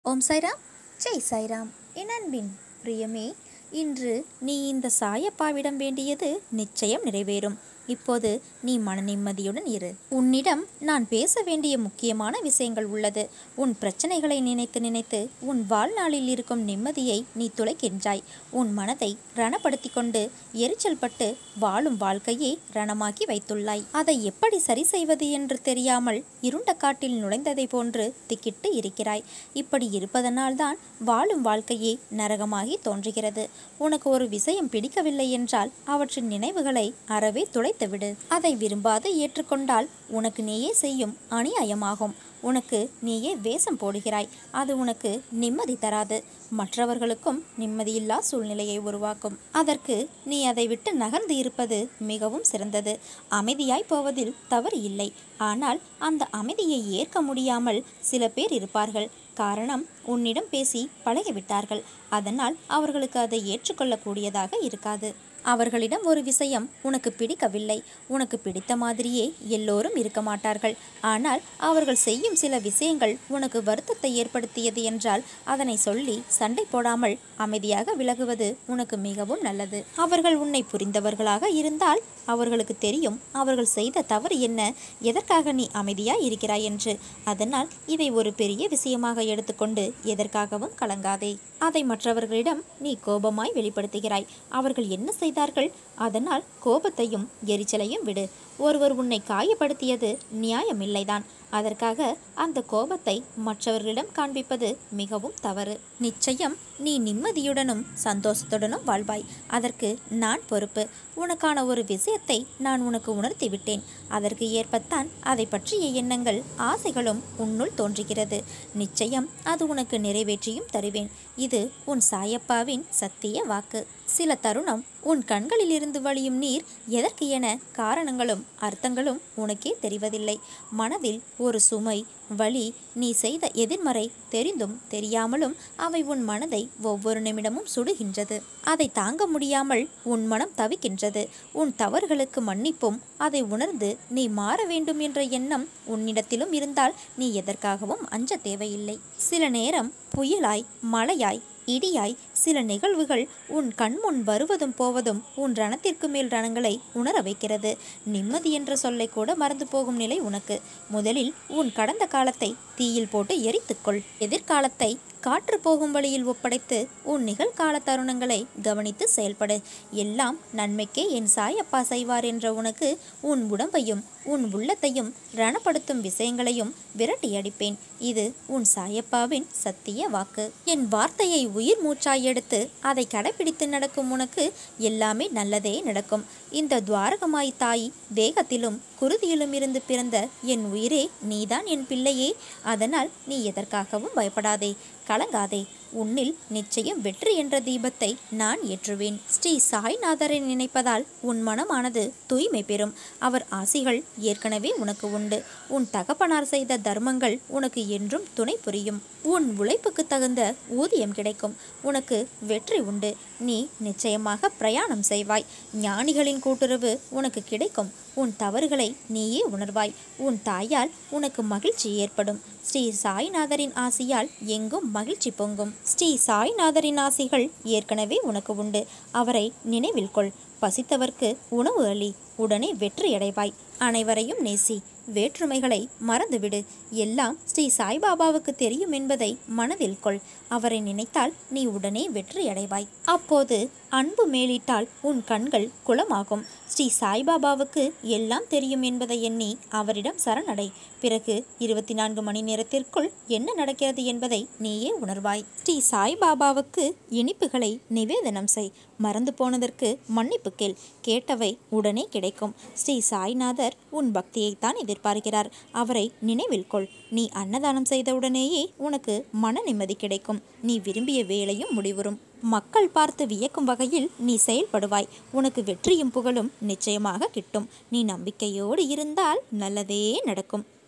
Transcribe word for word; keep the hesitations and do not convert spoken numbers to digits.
ஓம் சாய்ராம், ஜெய் சாய்ராம். என் அன்பின் பிரியமே, இன்று நீ இந்த சாயப்பாவிடம் வேண்டியது நிச்சயம் நிறைவேறும். இப்போது நீ மன நிம்மதியுடன் இரு. உன்னிடம் நான் பேச வேண்டிய முக்கியமான விஷயங்கள் உள்ளது. உன் பிரச்சனைகளை நினைத்து நினைத்து உன் வாழ்நாளில் இருக்கும் நிம்மதியை நீ துளைக்கின்றாய். உன் மனதை ரணப்படுத்தி கொண்டு எரிச்சல் பட்டு வாழும் வாழ்க்கையை ரணமாக்கி வைத்துள்ளாய். அதை எப்படி சரி செய்வது என்று தெரியாமல் இருண்ட காட்டில் நுழைந்ததை போன்று திக்கிட்டு இருக்கிறாய். இப்படி இருப்பதனால்தான் வாழும் வாழ்க்கையே நரகமாகி தோன்றுகிறது. உனக்கு ஒரு விஷயம் பிடிக்கவில்லை என்றால் அவற்றின் நினைவுகளை அறவே துளைத்துவிடு. அதை விரும்பாது ஏற்றுக்கொண்டால் உனக்கு நீயே செய்யும் அநியாயமாகும். உனக்கு நீயே வேஷம் போடுகிறாய். அது உனக்கு நிம்மதி தராது, மற்றவர்களுக்கும் நிம்மதியில்லா சூழ்நிலையை உருவாக்கும். அதற்கு நீ அதை விட்டு நகர்ந்து இருப்பது மிகவும் சிறந்தது. அமைதியாய் போவதில் தவறு இல்லை. ஆனால் அந்த அமைதியை ஏற்க முடியாமல் சில பேர் இருப்பார்கள். காரணம், உன்னிடம் பேசி பழகிவிட்டார்கள். அதனால் அவர்களுக்கு அதை ஏற்றுக்கொள்ளக்கூடியதாக இருக்காது. அவர்களிடம் ஒரு விஷயம் உனக்கு பிடிக்கவில்லை. உனக்கு பிடித்த மாதிரியே எல்லோரும் இருக்க மாட்டார்கள். ஆனால் அவர்கள் செய்யும் சில விஷயங்கள் உனக்கு வருத்தத்தை ஏற்படுத்தியது என்றால் அதனை சொல்லி சண்டை போடாமல் அமைதியாக விலகுவது உனக்கு மிகவும் நல்லது. அவர்கள் உன்னை புரிந்தவர்களாக இருந்தால் அவர்களுக்கு தெரியும் அவர்கள் செய்த தவறு என்ன, எதற்காக நீ அமைதியாய் இருக்கிறாய் என்று. அதனால் இதை ஒரு பெரிய விஷயமாக எடுத்துக்கொண்டு எதற்காகவும் கலங்காதே. அதை மற்றவர்களிடம் நீ கோபமாய் வெளிப்படுத்துகிறாய். அவர்கள் என்ன செய்தார்கள்? அதனால் கோபத்தையும் எரிச்சலையும் விடு. ஒருவர் உன்னை காயப்படுத்தியது நியாயமில்லைதான். அதற்காக அந்த கோபத்தை மற்றவர்களிடம் காண்பிப்பது மிகவும் தவறு. நிச்சயம் நீ நிம்மதியுடனும் சந்தோஷத்துடனும் வாழ்வாய். அதற்கு நான் பொறுப்பு. உனக்கான ஒரு விஷயத்தை நான் உனக்கு உணர்த்தி விட்டேன். அதற்கு ஏற்பத்தான் அதை பற்றிய எண்ணங்கள் ஆசைகளும் உன்னுள் தோன்றுகிறது. நிச்சயம் அது உனக்கு நிறைவேற்றியும் தருவேன். இது உன் சாயப்பாவின் சத்திய வாக்கு. சில தருணம் உன் கண்களிலிருந்து வழியும் நீர் எதற்கு என காரணங்களும் அர்த்தங்களும் உனக்கே தெரிவதில்லை. மனதில் ஒரு சுமை, வலி, நீ செய்த எதிர்மறை தெரிந்தும் தெரியாமலும் அவை உன் மனதை ஒவ்வொரு நிமிடமும் சுடுகின்றது. அதை தாங்க முடியாமல் உன் மனம் தவிக்கின்றது. உன் தவறுகளுக்கு மன்னிப்பும் அதை உணர்ந்து நீ மாற வேண்டும் என்ற எண்ணம் உன்னிடத்திலும் இருந்தால் நீ எதற்காகவும் அஞ்ச தேவையில்லை. சில நேரம் புயலாய், மழையாய், இடியாய் சில நிகழ்வுகள் உன் கண்முன் வருவதும் போவதும் உன் ரணத்திற்கு மேல் ரணங்களை உணர வைக்கிறது. நிம்மதி என்ற சொல்லை கூட மறந்து போகும் நிலை உனக்கு. முதலில் உன் கடந்த காலத்தை தீயில் போட்டு எரித்துக்கொள். எதிர்காலத்தை காற்று போகும் வழியில் ஒப்படைத்து உன் நிகழ்கால தருணங்களை கவனித்து செயல்படு. எல்லாம் நன்மைக்கே என் சாயப்பா செய்வார் என்ற உனக்கு உன் உடம்பையும் உன் உள்ளத்தையும் ரணப்படுத்தும் விஷயங்களையும் விரட்டி அடிப்பேன். இது உன் சாயப்பாவின் சத்திய வாக்கு. என் வார்த்தையை உயிர் மூச்சாய் எடுத்து அதை கடைபிடித்து நடக்கும் உனக்கு எல்லாமே நல்லதே நடக்கும். இந்த துவாரகமாய் தாய் தேகத்திலும் குருதியிலும் இருந்து பிறந்த என் உயிரே, நீதான் என் பிள்ளையே. அதனால் நீ எதற்காகவும் பயப்படாதே, கலங்காதே. உன்னில் நிச்சயம் வெற்றி என்ற தீபத்தை நான் ஏற்றுவேன். ஸ்ரீ சாய்நாதரை நினைப்பதால் உன் மனமானது தூய்மை பெறும். அவர் ஆசிகள் ஏற்கனவே உனக்கு உண்டு. உன் தகப்பனார் செய்த தர்மங்கள் உனக்கு என்றும் துணை புரியும். உன் உழைப்புக்கு தகுந்த ஊதியம் கிடைக்கும். உனக்கு வெற்றி உண்டு. நீ நிச்சயமாக பிரயாணம் செய்வாய். ஞானிகளின் கூட்டுறவு உனக்கு கிடைக்கும். உன் தவறுகளை நீயே உணர்வாய். உன் தாயால் உனக்கு மகிழ்ச்சி ஏற்படும். ஸ்ரீ சாய்நாதரின் ஆசியால் எங்கும் மகிழ்ச்சி பொங்கும். ஸ்ரீ சாய்நாதரின் ஆசிகள் ஏற்கனவே உனக்கு உண்டு. அவரை நினைவில் கொள். பசித்தவர்க்கு உணவு அளி. உடனே வெற்றி அடைவாய். அனைவரையும் நேசி. வேற்றுமைகளை மறந்துவிடு. எல்லாம் ஸ்ரீ சாய்பாபாவுக்கு தெரியும் என்பதை மனதில் கொள். அவரை நினைத்தால் நீ உடனே வெற்றி அடைவாய். அப்போது அன்பு மேலிட்டால் உன் கண்கள் குளமாகும். ஸ்ரீ சாய்பாபாவுக்கு எல்லாம் தெரியும் என்பதை எண்ணி அவரிடம் சரணடை. பிறகு இருபத்தி நான்கு மணி நேரத்திற்குள் என்ன நடக்கிறது என்பதை நீயே உணர்வாய். ஸ்ரீ சாய்பாபாவுக்கு இனிப்புகளை நிவேதனம் செய். மறந்து போனதற்கு மன்னிப்பு கேள். கேட்டவை உடனே கிடைக்கும். ஸ்ரீ சாய்நாதர் உன் பக்தியைத்தான் எதிர்பார்க்கிறார். அவரை நினைவில் கொள். நீ அன்னதானம் செய்தவுடனேயே உனக்கு மன நிம்மதி கிடைக்கும். நீ விரும்பிய வேலையும் முடிவுறும். மக்கள் பார்த்து வியக்கும் வகையில் நீ செயல்படுவாய். உனக்கு வெற்றியும் புகழும் நிச்சயமாக கிட்டும். நீ நம்பிக்கையோடு இருந்தால் நல்லதே நடக்கும்.